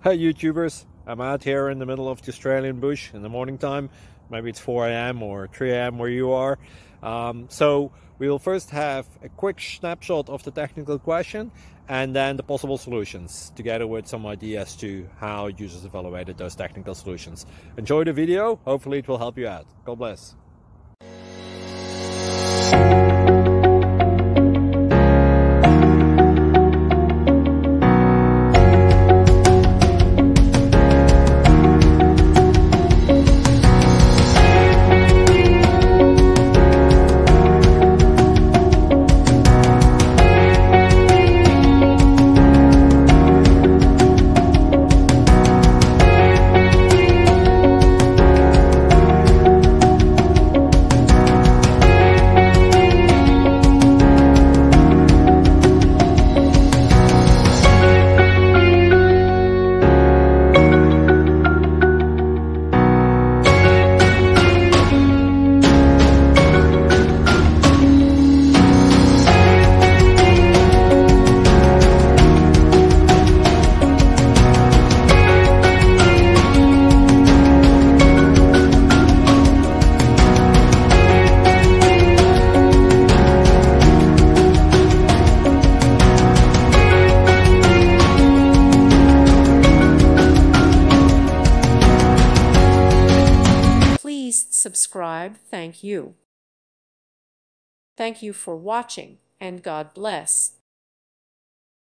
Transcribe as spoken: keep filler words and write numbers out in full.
Hey YouTubers, I'm out here in the middle of the Australian bush in the morning time. Maybe it's four A M or three A M where you are. Um, so we'll first have a quick snapshot of the technical question and then the possible solutions, together with some ideas to how users evaluated those technical solutions. Enjoy the video, hopefully it will help you out. God bless. Please subscribe. Thank you. Thank you for watching, and God bless.